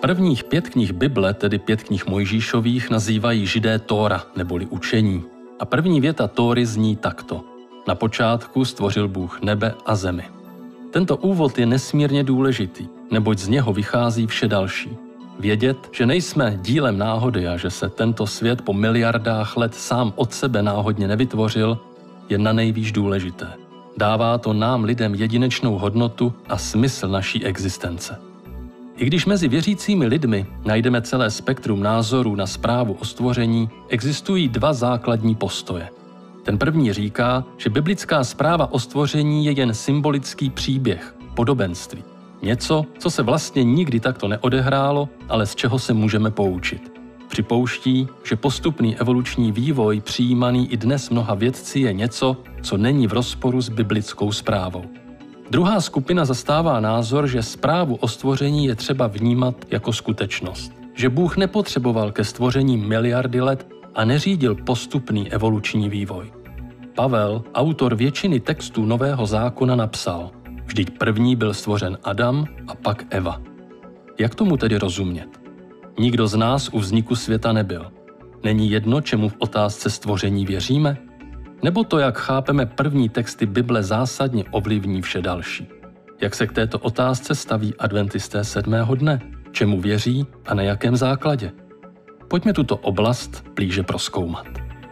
Prvních 5 knih Bible, tedy 5 knih Mojžíšových, nazývají Židé Tóra, neboli učení. A první věta Tóry zní takto. Na počátku stvořil Bůh nebe a zemi. Tento úvod je nesmírně důležitý, neboť z něho vychází vše další. Vědět, že nejsme dílem náhody a že se tento svět po miliardách let sám od sebe náhodně nevytvořil, je nanejvýš důležité. Dává to nám lidem jedinečnou hodnotu a smysl naší existence. I když mezi věřícími lidmi najdeme celé spektrum názorů na zprávu o stvoření, existují 2 základní postoje. Ten první říká, že biblická zpráva o stvoření je jen symbolický příběh, podobenství. Něco, co se vlastně nikdy takto neodehrálo, ale z čeho se můžeme poučit. Připouští, že postupný evoluční vývoj přijímaný i dnes mnoha vědci je něco, co není v rozporu s biblickou zprávou. Druhá skupina zastává názor, že zprávu o stvoření je třeba vnímat jako skutečnost. Že Bůh nepotřeboval ke stvoření miliardy let a neřídil postupný evoluční vývoj. Pavel, autor většiny textů Nového zákona, napsal: Vždyť první byl stvořen Adam a pak Eva. Jak tomu tedy rozumět? Nikdo z nás u vzniku světa nebyl. Není jedno, čemu v otázce stvoření věříme? Nebo to, jak chápeme první texty Bible, zásadně ovlivní vše další? Jak se k této otázce staví adventisté 7. dne? Čemu věří a na jakém základě? Pojďme tuto oblast blíže prozkoumat.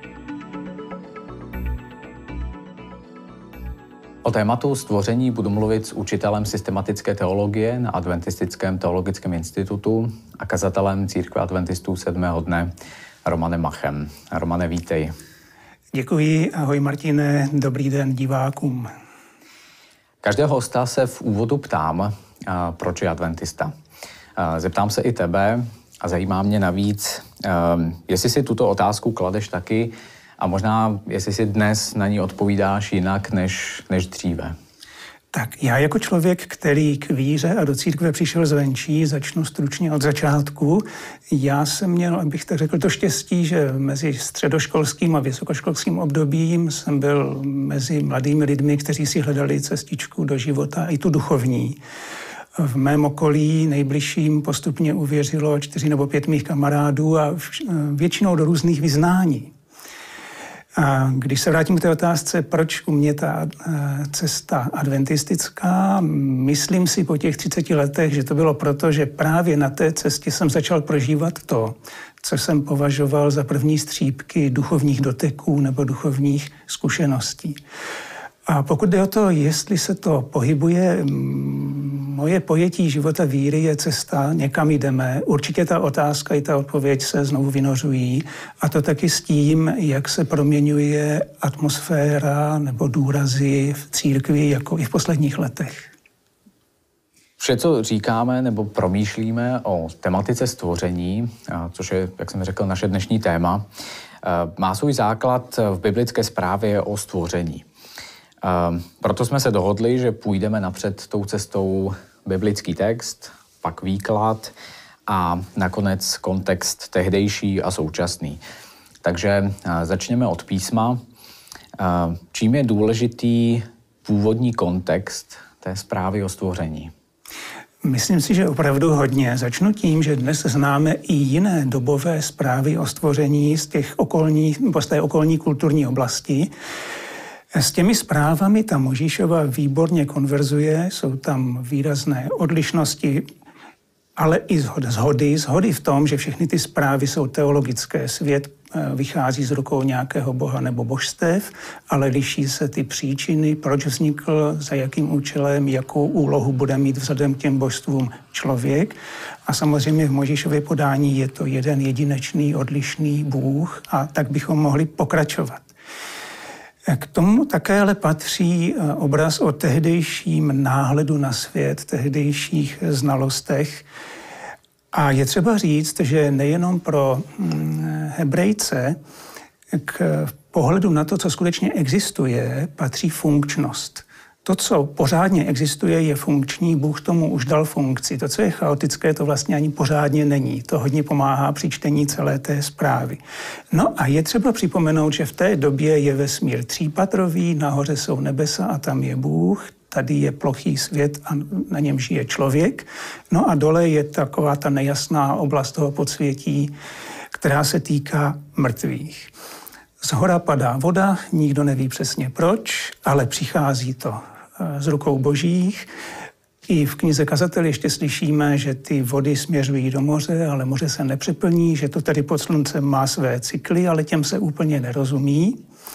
O tématu stvoření budu mluvit s učitelem systematické teologie na Adventistickém teologickém institutu a kazatelem Církve adventistů 7. dne Romanem Machem. Romane, vítej. Děkuji, ahoj Martine, dobrý den divákům. Každého hosta se v úvodu ptám, proč je adventista. Zeptám se i tebe a zajímá mě navíc, jestli si tuto otázku kladeš taky a možná, jestli si dnes na ní odpovídáš jinak než dříve. Tak já jako člověk, který k víře a do církve přišel zvenčí, začnu stručně od začátku. Já jsem měl, abych tak řekl, to štěstí, že mezi středoškolským a vysokoškolským obdobím jsem byl mezi mladými lidmi, kteří si hledali cestičku do života, i tu duchovní. V mém okolí nejbližším postupně uvěřilo 4 nebo 5 mých kamarádů a většinou do různých vyznání. A když se vrátím k té otázce, proč u mě ta cesta adventistická, myslím si po těch 30 letech, že to bylo proto, že právě na té cestě jsem začal prožívat to, co jsem považoval za první střípky duchovních doteků nebo duchovních zkušeností. A pokud jde o to, jestli se to pohybuje, moje pojetí života víry je cesta, někam jdeme. Určitě ta otázka i ta odpověď se znovu vynořují. A to taky s tím, jak se proměňuje atmosféra nebo důrazy v církvi, jako i v posledních letech. Vše, co říkáme nebo promýšlíme o tematice stvoření, což je, jak jsem řekl, naše dnešní téma, má svůj základ v biblické zprávě o stvoření. Proto jsme se dohodli, že půjdeme napřed tou cestou biblický text, pak výklad a nakonec kontext tehdejší a současný. Takže začněme od písma. Čím je důležitý původní kontext té zprávy o stvoření? Myslím si, že opravdu hodně. Začnu tím, že dnes známe i jiné dobové zprávy o stvoření z té okolní kulturní oblasti. S těmi zprávami ta Mojžíšova výborně konverzuje, jsou tam výrazné odlišnosti, ale i shody v tom, že všechny ty zprávy jsou teologické. Svět vychází z rukou nějakého boha nebo božstev, ale liší se ty příčiny, proč vznikl, za jakým účelem, jakou úlohu bude mít vzhledem k těm božstvům člověk. A samozřejmě v Mojžíšově podání je to jeden jedinečný, odlišný Bůh a tak bychom mohli pokračovat. K tomu také ale patří obraz o tehdejším náhledu na svět, tehdejších znalostech. A je třeba říct, že nejenom pro Hebrejce k pohledu na to, co skutečně existuje, patří funkčnost. To, co pořádně existuje, je funkční, Bůh tomu už dal funkci. To, co je chaotické, to vlastně ani pořádně není. To hodně pomáhá při čtení celé té zprávy. No a je třeba připomenout, že v té době je vesmír třípatrový, nahoře jsou nebesa a tam je Bůh. tady je plochý svět a na něm žije člověk. No a dole je taková ta nejasná oblast toho podsvětí, která se týká mrtvých. Zhora padá voda, nikdo neví přesně proč, ale přichází to z rukou božích. I v knize Kazatel ještě slyšíme, že ty vody směřují do moře, ale moře se nepřeplní, že to tady pod sluncem má své cykly, ale těm se úplně nerozumí.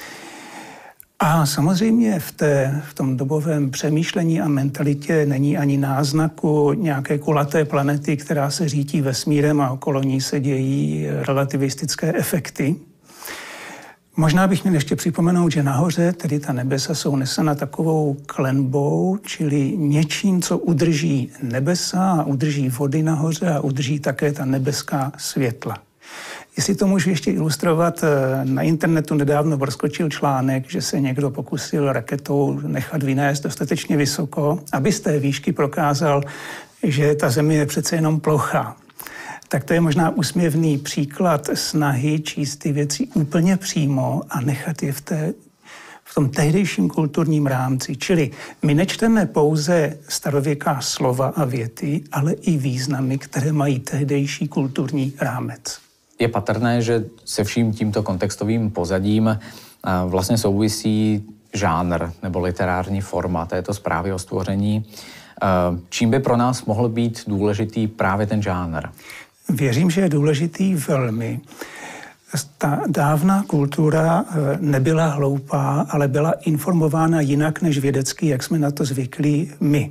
A samozřejmě v tom dobovém přemýšlení a mentalitě není ani náznaku nějaké kulaté planety, která se řítí vesmírem a okolo ní se dějí relativistické efekty. Možná bych měl ještě připomenout, že nahoře, tedy ta nebesa, jsou nesena takovou klenbou, čili něčím, co udrží nebesa a udrží vody nahoře a udrží také ta nebeská světla. Jestli to můžu ještě ilustrovat, na internetu nedávno proskočil článek, že se někdo pokusil raketou nechat vynést dostatečně vysoko, aby z té výšky prokázal, že ta Země je přece jenom plochá. Tak to je možná úsměvný příklad snahy číst ty věci úplně přímo a nechat je v tom tehdejším kulturním rámci. Čili my nečteme pouze starověká slova a věty, ale i významy, které mají tehdejší kulturní rámec. Je patrné, že se vším tímto kontextovým pozadím vlastně souvisí žánr nebo literární forma této zprávy o stvoření. Čím by pro nás mohl být důležitý právě ten žánr? Věřím, že je důležitý velmi. Ta dávná kultura nebyla hloupá, ale byla informována jinak než vědecky, jak jsme na to zvyklí my.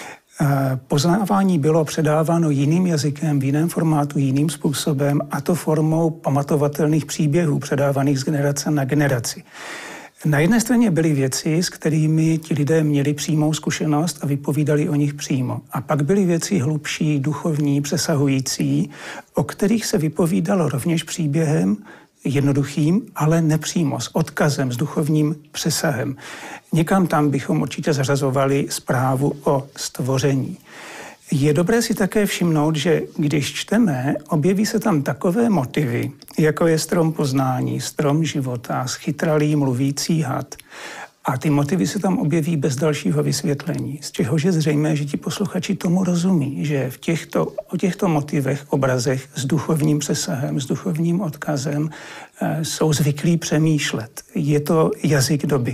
Poznávání bylo předáváno jiným jazykem, v jiném formátu, jiným způsobem, a to formou pamatovatelných příběhů předávaných z generace na generaci. Na jedné straně byly věci, s kterými ti lidé měli přímou zkušenost a vypovídali o nich přímo. A pak byly věci hlubší, duchovní, přesahující, o kterých se vypovídalo rovněž příběhem, jednoduchým, ale nepřímo, s odkazem, s duchovním přesahem. Někam tam bychom určitě zařazovali zprávu o stvoření. Je dobré si také všimnout, že když čteme, objeví se tam takové motivy, jako je strom poznání, strom života, schytralý mluvící had. A ty motivy se tam objeví bez dalšího vysvětlení, z čehož je zřejmé, že ti posluchači tomu rozumí, že o těchto motivech, obrazech s duchovním přesahem, s duchovním odkazem jsou zvyklí přemýšlet. Je to jazyk doby.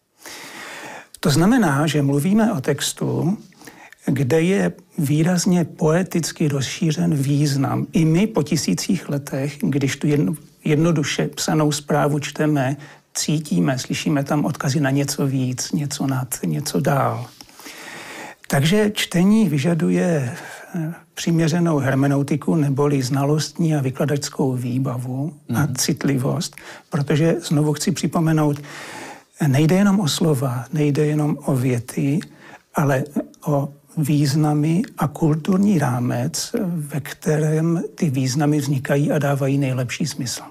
To znamená, že mluvíme o textu, kde je výrazně poeticky rozšířen význam. I my po tisících letech, když tu jednoduše psanou zprávu čteme, cítíme, slyšíme tam odkazy na něco víc, něco nad, něco dál. Takže čtení vyžaduje přiměřenou hermeneutiku neboli znalostní a vykladačskou výbavu a citlivost, protože znovu chci připomenout, nejde jenom o slova, nejde jenom o věty, ale o významy a kulturní rámec, ve kterém ty významy vznikají a dávají nejlepší smysl.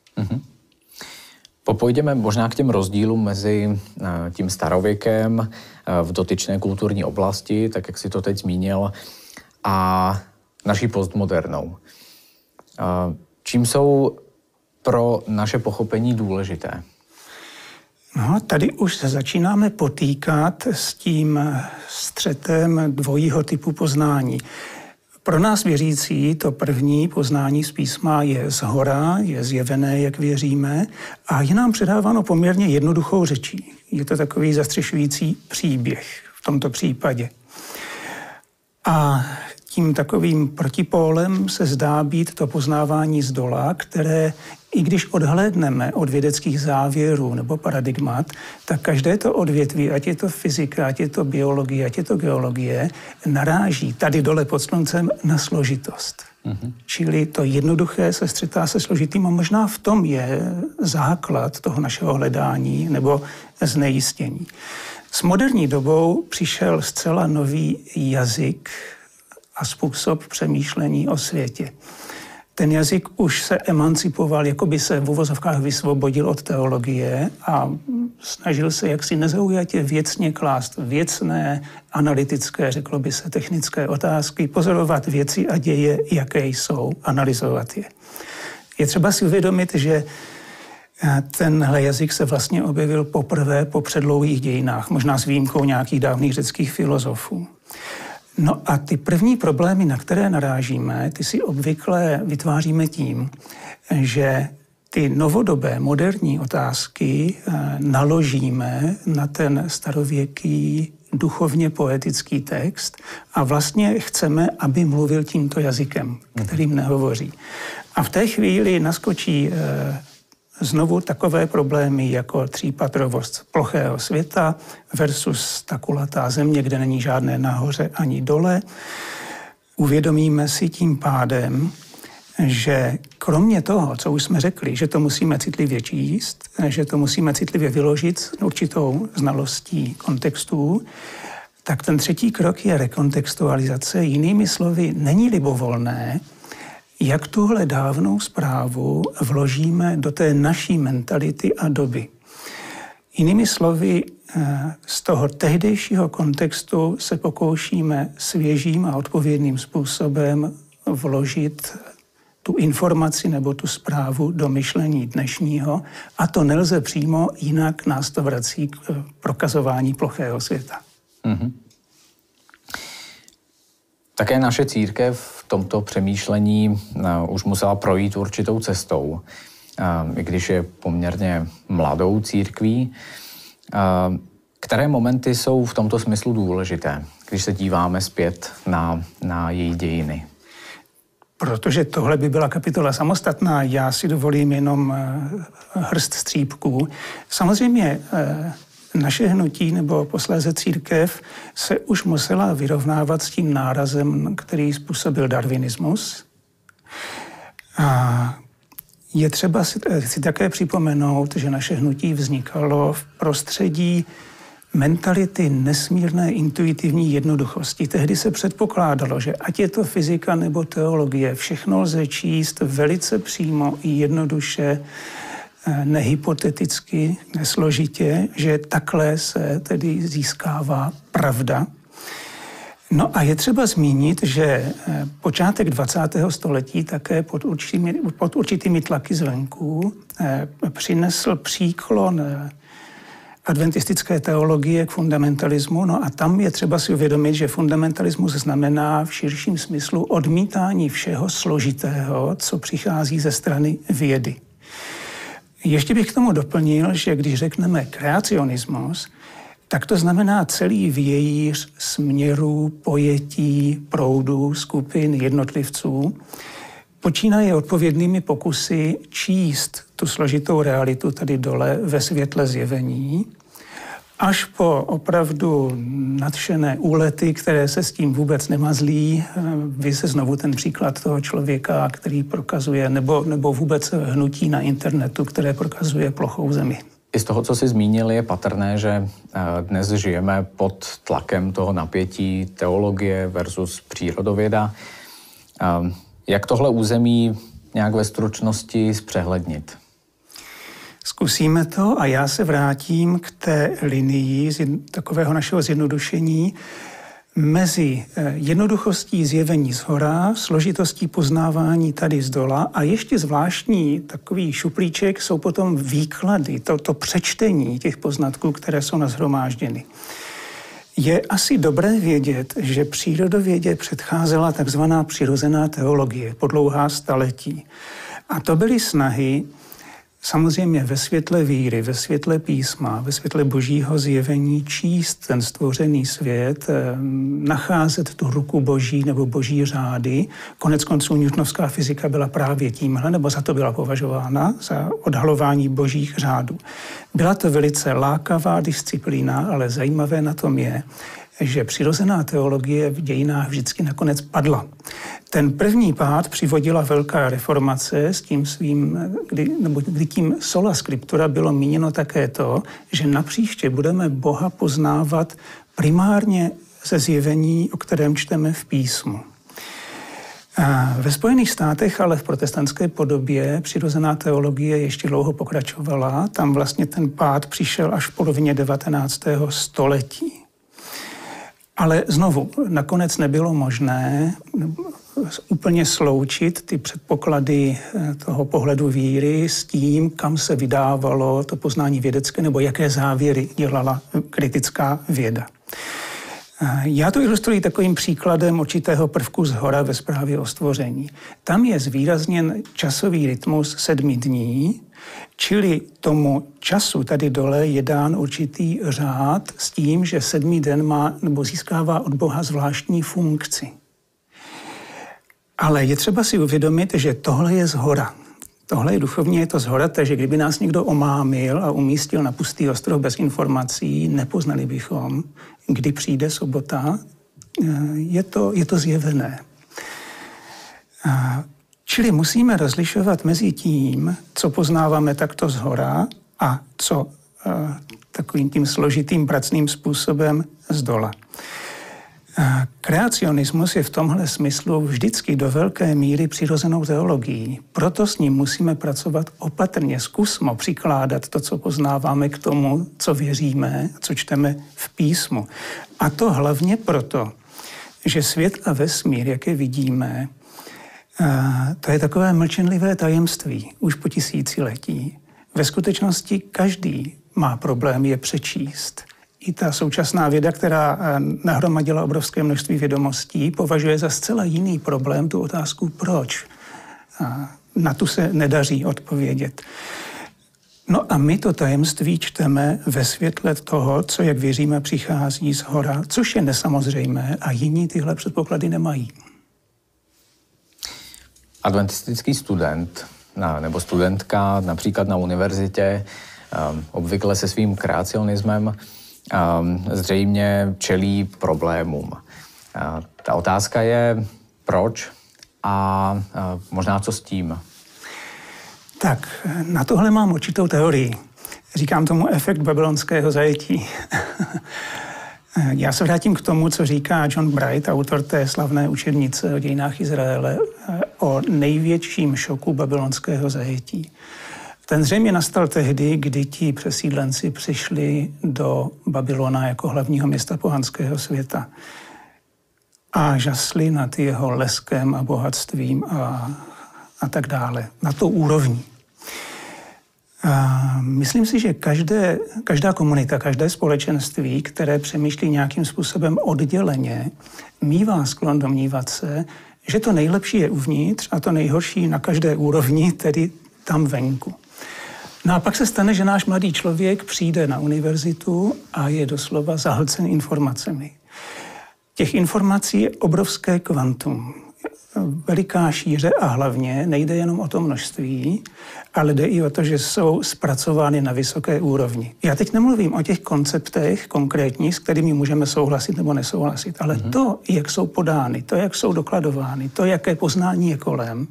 Popojdeme možná k těm rozdílům mezi tím starověkem v dotyčné kulturní oblasti, tak jak si to teď zmínil, a naší postmodernou. Čím jsou pro naše pochopení důležité? No, tady už se začínáme potýkat s tím střetem dvojího typu poznání. Pro nás věřící to první poznání z písma je zhora, je zjevené, jak věříme, a je nám předáváno poměrně jednoduchou řečí. Je to takový zastřešující příběh v tomto případě. A tím takovým protipólem se zdá být to poznávání zdola, které, i když odhlédneme od vědeckých závěrů nebo paradigmat, tak každé to odvětví, ať je to fyzika, ať je to biologie, ať je to geologie, naráží tady dole pod sluncem na složitost. Čili to jednoduché se střetá se složitým a možná v tom je základ toho našeho hledání nebo znejistění. S moderní dobou přišel zcela nový jazyk a způsob přemýšlení o světě. Ten jazyk už se emancipoval, jako by se v uvozovkách vysvobodil od teologie a snažil se jaksi nezaujatě věcně klást věcné, analytické, řeklo by se, technické otázky, pozorovat věci a děje, jaké jsou, analyzovat je. Je třeba si uvědomit, že Tenhle jazyk se vlastně objevil poprvé po předlouhých dějinách, možná s výjimkou nějakých dávných řeckých filozofů. No a ty první problémy, na které narážíme, ty si obvykle vytváříme tím, že ty novodobé, moderní otázky naložíme na ten starověký duchovně poetický text a vlastně chceme, aby mluvil tímto jazykem, kterým nehovoří. A v té chvíli naskočí znovu takové problémy jako třípatrovost plochého světa versus ta kulatá země, kde není žádné nahoře ani dole. Uvědomíme si tím pádem, že kromě toho, co už jsme řekli, že to musíme citlivě číst, že to musíme citlivě vyložit s určitou znalostí kontextů, tak ten třetí krok je rekontextualizace. Jinými slovy, není libovolné, jak tuhle dávnou zprávu vložíme do té naší mentality a doby. Jinými slovy, z toho tehdejšího kontextu se pokoušíme svěžím a odpovědným způsobem vložit tu informaci nebo tu zprávu do myšlení dnešního a to nelze přímo, jinak nás to vrací k prokazování plochého světa. Mm-hmm. Také naše církev v tomto přemýšlení už musela projít určitou cestou, i když je poměrně mladou církví. Které momenty jsou v tomto smyslu důležité, když se díváme zpět na její dějiny? Protože tohle by byla kapitola samostatná, já si dovolím jenom hrst střípků. Samozřejmě naše hnutí nebo posléze církev se už musela vyrovnávat s tím nárazem, který způsobil darwinismus. A je třeba si také připomenout, že naše hnutí vznikalo v prostředí mentality nesmírné intuitivní jednoduchosti. Tehdy se předpokládalo, že ať je to fyzika nebo teologie, všechno lze číst velice přímo i jednoduše, nehypoteticky, nesložitě, že takhle se tedy získává pravda. No a je třeba zmínit, že počátek 20. století také pod určitými tlaky zvenku přinesl příklon adventistické teologie k fundamentalismu. No a tam je třeba si uvědomit, že fundamentalismus znamená v širším smyslu odmítání všeho složitého, co přichází ze strany vědy. Ještě bych k tomu doplnil, že když řekneme kreacionismus, tak to znamená celý vějíř směrů, pojetí, proudů, skupin, jednotlivců, počínaje odpovědnými pokusy číst tu složitou realitu tady dole ve světle zjevení, až po opravdu nadšené úlety, které se s tím vůbec nemazlí. Vy se znovu ten příklad toho člověka, který prokazuje, nebo vůbec hnutí na internetu, které prokazuje plochou zemi. I z toho, co jsi zmínil, je patrné, že dnes žijeme pod tlakem toho napětí teologie versus přírodověda. Jak tohle území nějak ve stručnosti zpřehlednit? Zkusíme to a já se vrátím k té linii takového našeho zjednodušení mezi jednoduchostí zjevení zhora, složitostí poznávání tady zdola a ještě zvláštní takový šuplíček jsou potom výklady, to přečtení těch poznatků, které jsou nashromážděny. Je asi dobré vědět, že přírodovědě předcházela takzvaná přirozená teologie po dlouhá staletí. A to byly snahy samozřejmě ve světle víry, ve světle písma, ve světle božího zjevení číst ten stvořený svět, nacházet tu ruku boží nebo boží řády. Koneckonců newtonovská fyzika byla právě tímhle, nebo za to byla považována, za odhalování božích řádů. Byla to velice lákavá disciplína, ale zajímavé na tom je, že přirozená teologie v dějinách vždycky nakonec padla. Ten první pád přivodila velká reformace s tím svým, kdy tím sola scriptura bylo míněno také to, že napříště budeme Boha poznávat primárně ze zjevení, o kterém čteme v písmu. A ve Spojených státech, ale v protestantské podobě přirozená teologie ještě dlouho pokračovala. Tam vlastně ten pád přišel až v polovině 19. století. Ale znovu, nakonec nebylo možné úplně sloučit ty předpoklady toho pohledu víry s tím, kam se vydávalo to poznání vědecké nebo jaké závěry dělala kritická věda. Já to ilustruji takovým příkladem určitého prvku shora ve zprávě o stvoření. Tam je zvýrazněn časový rytmus 7 dní, čili tomu času tady dole je dán určitý řád s tím, že 7. den má nebo získává od Boha zvláštní funkci. Ale je třeba si uvědomit, že tohle je zhora. Tohle je duchovně, je to zhora, takže kdyby nás někdo omámil a umístil na pustý ostrov bez informací, nepoznali bychom, kdy přijde sobota. Je to zjevené. Čili musíme rozlišovat mezi tím, co poznáváme takto zhora a co takovým tím složitým pracným způsobem zdola. Kreacionismus je v tomhle smyslu vždycky do velké míry přirozenou teologií. Proto s ním musíme pracovat opatrně, zkusmo přikládat to, co poznáváme, k tomu, co věříme, co čteme v písmu. A to hlavně proto, že svět a vesmír, jak je vidíme, to je takové mlčenlivé tajemství už po tisíciletí. Ve skutečnosti každý má problém je přečíst. I ta současná věda, která nahromadila obrovské množství vědomostí, považuje za zcela jiný problém tu otázku proč. Na tu se nedaří odpovědět. No a my to tajemství čteme ve světle toho, co, jak věříme, přichází z hora, což je nesamozřejmé a jiní tyhle předpoklady nemají. Adventistický student nebo studentka například na univerzitě obvykle se svým kreacionismem zřejmě čelí problémům. Ta otázka je proč a možná co s tím. Tak, na tohle mám určitou teorii. Říkám tomu efekt babylonského zajetí. Já se vrátím k tomu, co říká John Bright, autor té slavné učebnice o dějinách Izraele, o největším šoku babylonského zajetí. Ten zřejmě nastal tehdy, kdy ti přesídlenci přišli do Babylona jako hlavního města pohanského světa a žasli nad jeho leskem a bohatstvím a tak dále. Na to úrovni. Myslím si, že každá komunita, každé společenství, které přemýšlí nějakým způsobem odděleně, mívá sklon domnívat se, že to nejlepší je uvnitř a to nejhorší na každé úrovni, tedy tam venku. No a pak se stane, že náš mladý člověk přijde na univerzitu a je doslova zahlcen informacemi. Těch informací je obrovské kvantum. Veliká šíře a hlavně nejde jenom o to množství, ale jde i o to, že jsou zpracovány na vysoké úrovni. Já teď nemluvím o těch konceptech konkrétních, s kterými můžeme souhlasit nebo nesouhlasit, ale to, jak jsou podány, to, jak jsou dokladovány, to, jaké poznání je kolem,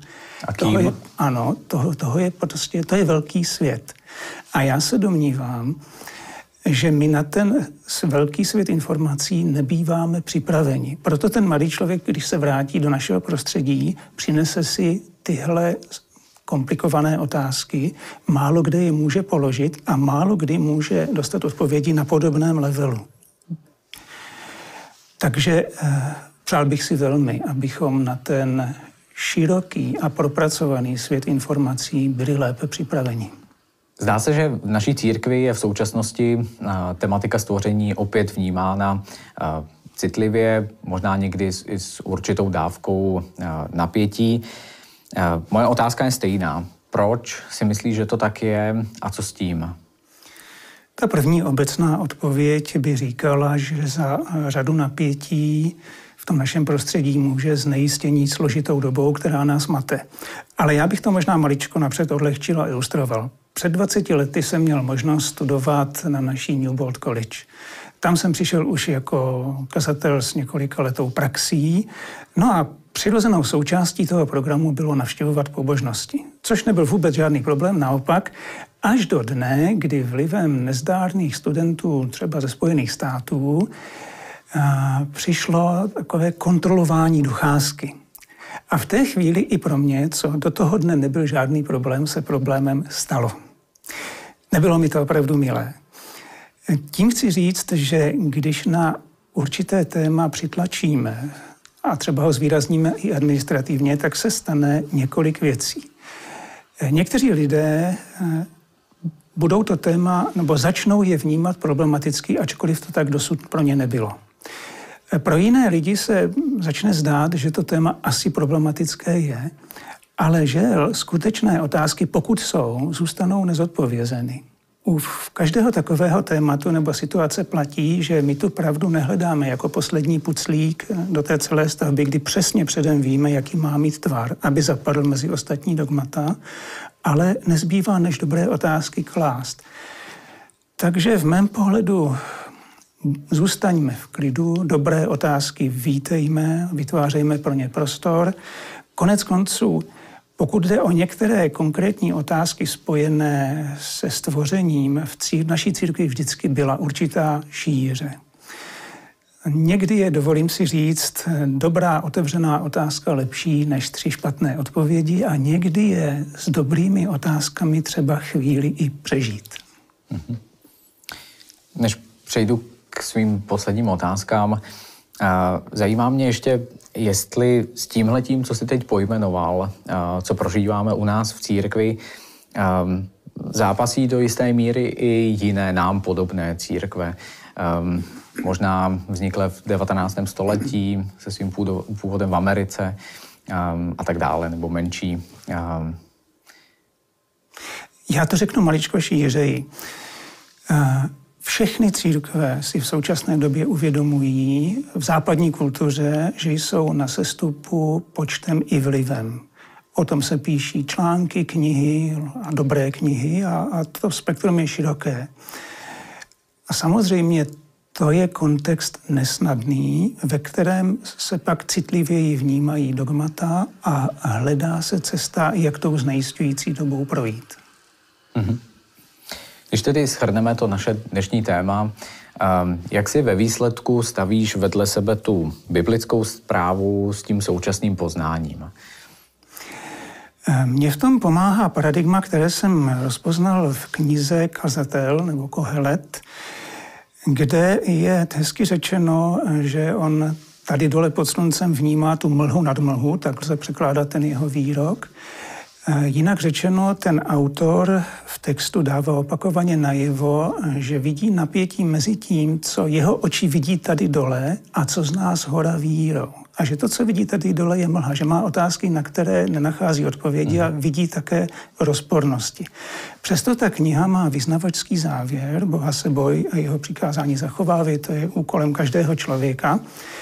toho je prostě, to je velký svět. A já se domnívám, že my na ten velký svět informací nebýváme připraveni. Proto ten mladý člověk, když se vrátí do našeho prostředí, přinese si tyhle komplikované otázky, málo kde je může položit a málo kdy může dostat odpovědi na podobném levelu. Takže přál bych si velmi, abychom na ten široký a propracovaný svět informací byli lépe připraveni. Zdá se, že v naší církvi je v současnosti tematika stvoření opět vnímána citlivě, možná někdy i s určitou dávkou napětí. Moje otázka je stejná. Proč si myslíš, že to tak je a co s tím? Ta první obecná odpověď by říkala, že za řadu napětí v tom našem prostředí může znejistění složitou dobou, která nás mate. Ale já bych to možná maličko napřed odlehčil a ilustroval. Před 20 lety jsem měl možnost studovat na naší Newbold College. Tam jsem přišel už jako kazatel s několika letou praxí. No a přirozenou součástí toho programu bylo navštěvovat pobožnosti, což nebyl vůbec žádný problém, naopak, až do dne, kdy vlivem nezdárných studentů třeba ze Spojených států přišlo takové kontrolování docházky. A v té chvíli i pro mě, co do toho dne nebyl žádný problém, se problémem stalo. Nebylo mi to opravdu milé. Tím chci říct, že když na určité téma přitlačíme a třeba ho zvýrazníme i administrativně, tak se stane několik věcí. Někteří lidé budou to téma, nebo začnou je vnímat problematicky, ačkoliv to tak dosud pro ně nebylo. Pro jiné lidi se začne zdát, že to téma asi problematické je, ale žel skutečné otázky, pokud jsou, zůstanou nezodpovězeny. U každého takového tématu nebo situace platí, že my tu pravdu nehledáme jako poslední puclík do té celé stavby, kdy přesně předem víme, jaký má mít tvar, aby zapadl mezi ostatní dogmata, ale nezbývá než dobré otázky klást. Takže v mém pohledu zůstaňme v klidu, dobré otázky vítejme, vytvářejme pro ně prostor. Konec konců, pokud jde o některé konkrétní otázky spojené se stvořením, v naší církvi vždycky byla určitá šíře. Někdy je, dovolím si říct, dobrá otevřená otázka lepší než 3 špatné odpovědi a někdy je s dobrými otázkami třeba chvíli i přežít. Než přejdu k svým posledním otázkám, zajímá mě ještě, jestli s tímhletím, co jsi teď pojmenoval, co prožíváme u nás v církvi, zápasí do jisté míry i jiné nám podobné církve. Možná vznikly v 19. století se svým původem v Americe a tak dále, nebo menší. Já to řeknu maličko šířeji. Všechny církve si v současné době uvědomují v západní kultuře, že jsou na sestupu počtem i vlivem. O tom se píší články, knihy a dobré knihy a to spektrum je široké. A samozřejmě to je kontext nesnadný, ve kterém se pak citlivěji vnímají dogmata a hledá se cesta, jak tou znejišťující dobou projít. Mm-hmm. Když tedy shrneme to naše dnešní téma, jak si ve výsledku stavíš vedle sebe tu biblickou zprávu s tím současným poznáním? Mně v tom pomáhá paradigma, které jsem rozpoznal v knize Kazatel nebo Kohelet, kde je hezky řečeno, že on tady dole pod sluncem vnímá tu mlhu nad mlhu, tak lze překládat ten jeho výrok. Jinak řečeno, ten autor v textu dává opakovaně najevo, že vidí napětí mezi tím, co jeho oči vidí tady dole a co z nás hora vírou. A že to, co vidí tady dole, je mlha, že má otázky, na které nenachází odpovědi a vidí také rozpornosti. Přesto ta kniha má vyznavačský závěr, Boha se boj a jeho přikázání zachovávej, to je úkolem každého člověka.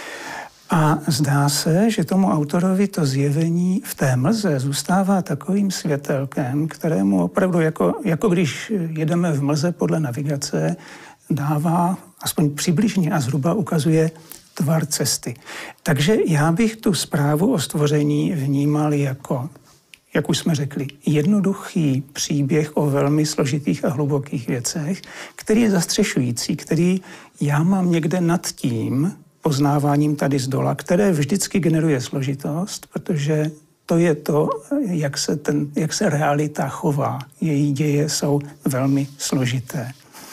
A zdá se, že tomu autorovi to zjevení v té mlze zůstává takovým světelkem, kterému opravdu, jako když jedeme v mlze podle navigace, dává, aspoň přibližně a zhruba ukazuje tvar cesty. Takže já bych tu zprávu o stvoření vnímal jako, jak už jsme řekli, jednoduchý příběh o velmi složitých a hlubokých věcech, který je zastřešující, který já mám někde nad tím poznáváním tady z dola, které vždycky generuje složitost, protože to je to, jak se realita chová. Její děje jsou velmi složité.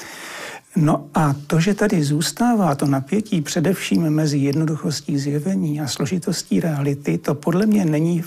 No a to, že tady zůstává to napětí především mezi jednoduchostí zjevení a složitostí reality, to podle mě není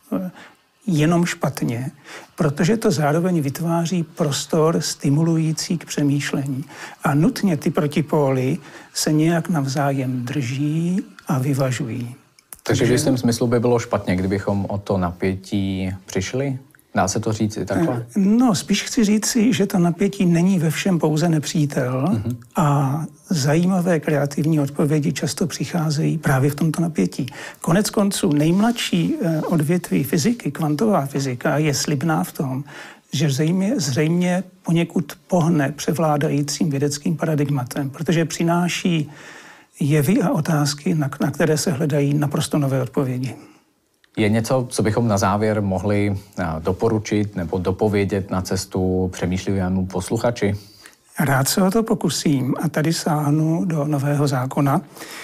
jenom špatně, protože to zároveň vytváří prostor stimulující k přemýšlení. A nutně ty protipóly se nějak navzájem drží a vyvažují. Takže v jistém smyslu by bylo špatně, kdybychom o to napětí přišli? Dá se to říct i takhle? No, spíš chci říci, že to napětí není ve všem pouze nepřítel a zajímavé kreativní odpovědi často přicházejí právě v tomto napětí. Konec konců nejmladší odvětví fyziky, kvantová fyzika, je slibná v tom, že zřejmě poněkud pohne převládajícím vědeckým paradigmatem, protože přináší jevy a otázky, na které se hledají naprosto nové odpovědi. Je něco, co bychom na závěr mohli doporučit nebo dopovědět na cestu přemýšlivému posluchači? Rád se o to pokusím a tady sáhnu do Nového zákona.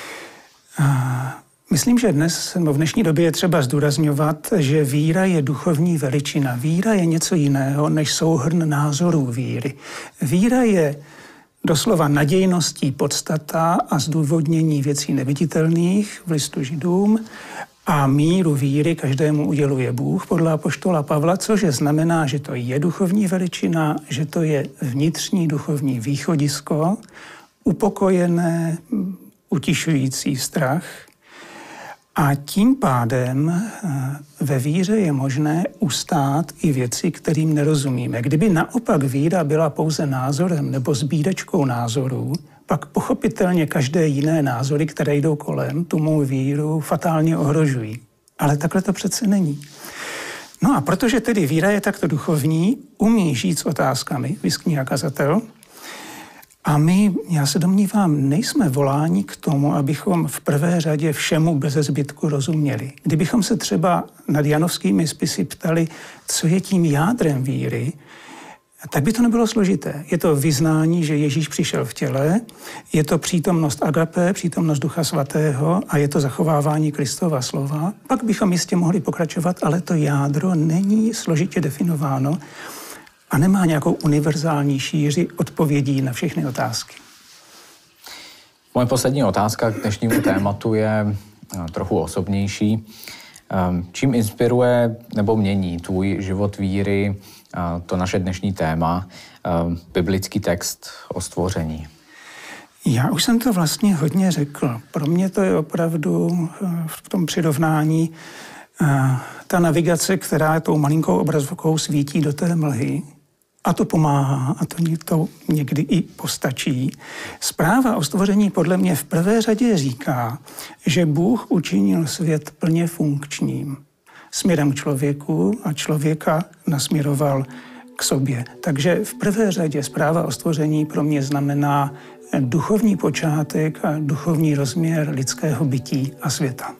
Myslím, že v dnešní době je třeba zdůrazňovat, že víra je duchovní veličina. Víra je něco jiného než souhrn názorů víry. Víra je doslova nadějností podstata a zdůvodnění věcí neviditelných v listu Židům a míru víry každému uděluje Bůh podle apoštola Pavla, což znamená, že to je duchovní veličina, že to je vnitřní duchovní východisko, upokojené, utišující strach. A tím pádem ve víře je možné ustát i věci, kterým nerozumíme. Kdyby naopak víra byla pouze názorem nebo sbíračkou názorů, pak pochopitelně každé jiné názory, které jdou kolem, tu mou víru fatálně ohrožují. Ale takhle to přece není. No a protože tedy víra je takto duchovní, umí žít s otázkami, viskní a kazatel, a my, já se domnívám, nejsme voláni k tomu, abychom v prvé řadě všemu beze zbytku rozuměli. Kdybychom se třeba nad janovskými spisy ptali, co je tím jádrem víry, tak by to nebylo složité. Je to vyznání, že Ježíš přišel v těle, je to přítomnost agape, přítomnost Ducha Svatého a je to zachovávání Kristova slova. Pak bychom jistě mohli pokračovat, ale to jádro není složitě definováno a nemá nějakou univerzální šíři odpovědí na všechny otázky. Moje poslední otázka k dnešnímu tématu je trochu osobnější. Čím inspiruje nebo mění tvůj život víry to naše dnešní téma, biblický text o stvoření? Já už jsem to vlastně hodně řekl. Pro mě to je opravdu v tom přirovnání ta navigace, která tou malinkou obrazovkou svítí do té mlhy. A to pomáhá, a to někdy i postačí. Zpráva o stvoření podle mě v prvé řadě říká, že Bůh učinil svět plně funkčním směrem k člověku a člověka nasměroval k sobě. Takže v prvé řadě zpráva o stvoření pro mě znamená duchovní počátek a duchovní rozměr lidského bytí a světa.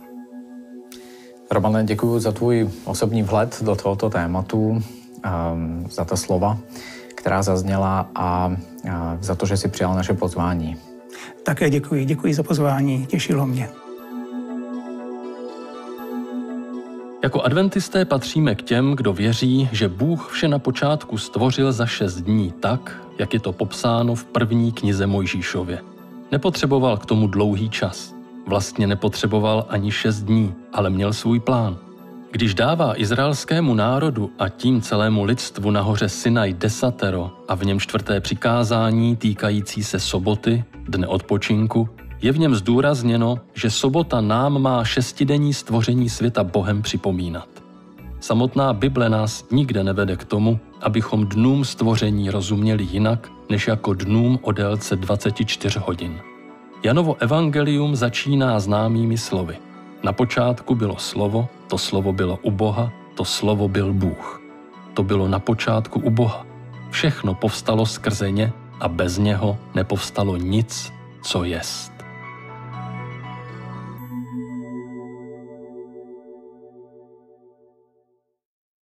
Romane, děkuji za tvůj osobní vhled do tohoto tématu, za ta slova, která zazněla a za to, že jsi přijal naše pozvání. Také děkuji za pozvání, těšilo mě. Jako adventisté patříme k těm, kdo věří, že Bůh vše na počátku stvořil za 6 dní tak, jak je to popsáno v první knize Mojžíšově. Nepotřeboval k tomu dlouhý čas. Vlastně nepotřeboval ani 6 dní, ale měl svůj plán. Když dává izraelskému národu a tím celému lidstvu na hoře Sinaj desatero a v něm 4. přikázání týkající se soboty, dne odpočinku, je v něm zdůrazněno, že sobota nám má 6denní stvoření světa Bohem připomínat. Samotná Bible nás nikde nevede k tomu, abychom dnům stvoření rozuměli jinak, než jako dnům o délce 24 hodin. Janovo evangelium začíná známými slovy. Na počátku bylo slovo, to slovo bylo u Boha, to slovo byl Bůh. To bylo na počátku u Boha. Všechno povstalo skrze ně a bez něho nepovstalo nic, co jest.